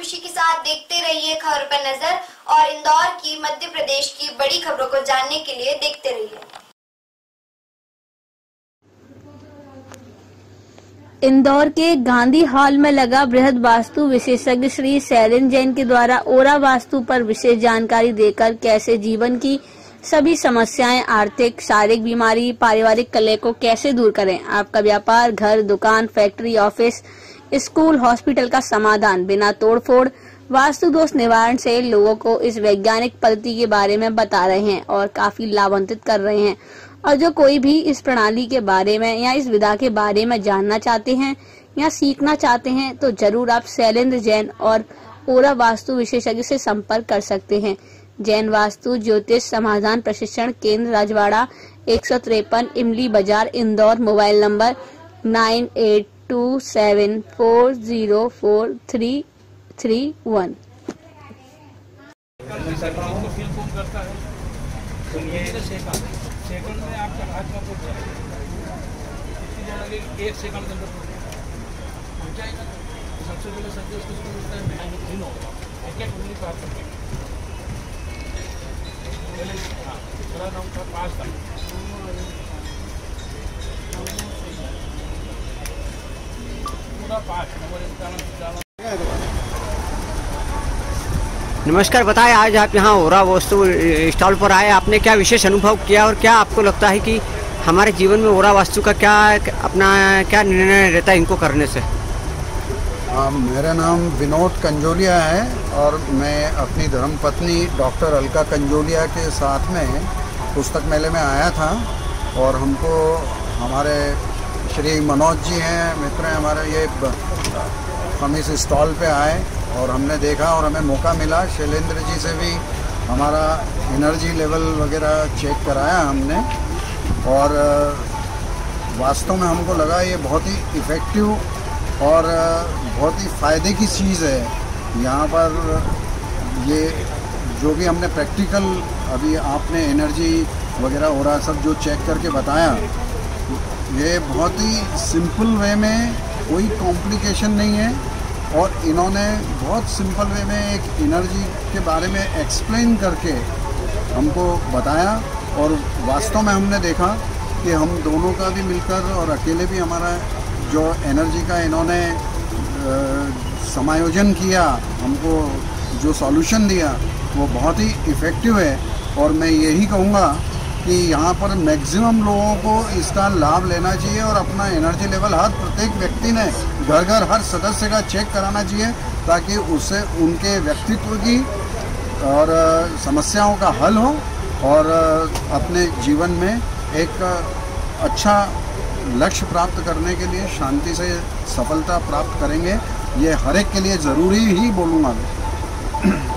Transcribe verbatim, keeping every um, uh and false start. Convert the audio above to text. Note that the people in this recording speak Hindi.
खुशी के साथ देखते रहिए खबर पर नजर और इंदौर की, मध्य प्रदेश की बड़ी खबरों को जानने के लिए देखते रहिए। इंदौर के गांधी हॉल में लगा बृहद वास्तु विशेषज्ञ श्री शैलेंद्र जैन के द्वारा ओरा वास्तु पर विशेष जानकारी देकर कैसे जीवन की सभी समस्याएं, आर्थिक, शारीरिक बीमारी, पारिवारिक कलह को कैसे दूर करें, आपका व्यापार, घर, दुकान, फैक्ट्री, ऑफिस, स्कूल, हॉस्पिटल का समाधान बिना तोड़फोड़, वास्तु दोष निवारण से लोगों को इस वैज्ञानिक पद्धति के बारे में बता रहे हैं और काफी लाभान्वित कर रहे हैं। और जो कोई भी इस प्रणाली के बारे में या इस विधा के बारे में जानना चाहते हैं या सीखना चाहते हैं तो जरूर आप शैलेंद्र जैन और ओरा वास्तु विशेषज्ञ से संपर्क कर सकते हैं। जैन वास्तु ज्योतिष समाधान प्रशिक्षण केंद्र, राजवाड़ा, एक सौ तिरपन Imli Bazar, Indore. Mobile number nine eight two seven four zero four three three one. Second में आपका हाथ में कुछ एक सेकंड के अंदर पहुंच जाएगा। तो सबसे पहले सब्जी उसको मिलता है मिलाएंगे तीन होगा, एक एक उंगली पास करके हाँ थोड़ा नाम का पास था पूरा पास नंबर। नमस्कार, बताएं आज आप यहाँ ओरा वास्तु स्टॉल पर आए, आपने क्या विशेष अनुभव किया और क्या आपको लगता है कि हमारे जीवन में ओरा वास्तु का क्या अपना क्या निर्णय रहता है इनको करने से? आ, मेरा नाम विनोद कंजोलिया है और मैं अपनी धर्मपत्नी डॉक्टर अलका कंजोलिया के साथ में पुस्तक मेले में आया था और हमको हमारे श्री मनोज जी हैं मित्र हैं हमारे, ये हम इस स्टॉल पे आए और हमने देखा और हमें मौका मिला। शैलेंद्र जी से भी हमारा एनर्जी लेवल वगैरह चेक कराया हमने और वास्तव में हमको लगा ये बहुत ही इफ़ेक्टिव और बहुत ही फ़ायदे की चीज़ है। यहाँ पर ये जो भी हमने प्रैक्टिकल अभी आपने एनर्जी वगैरह हो रहा सब जो चेक करके बताया, ये बहुत ही सिंपल वे में, कोई कॉम्प्लिकेशन नहीं है और इन्होंने बहुत सिंपल वे में एक एनर्जी के बारे में एक्सप्लेन करके हमको बताया और वास्तव में हमने देखा कि हम दोनों का भी मिलकर और अकेले भी हमारा जो एनर्जी का इन्होंने समायोजन किया, हमको जो सॉल्यूशन दिया वो बहुत ही इफ़ेक्टिव है। और मैं यही कहूँगा कि यहाँ पर मैक्सिमम लोगों को इसका लाभ लेना चाहिए और अपना एनर्जी लेवल हर प्रत्येक व्यक्ति ने घर घर हर सदस्य का चेक कराना चाहिए ताकि उससे उनके व्यक्तित्व की और समस्याओं का हल हो और अपने जीवन में एक अच्छा लक्ष्य प्राप्त करने के लिए शांति से सफलता प्राप्त करेंगे। ये हर एक के लिए ज़रूरी ही बोलूँगा।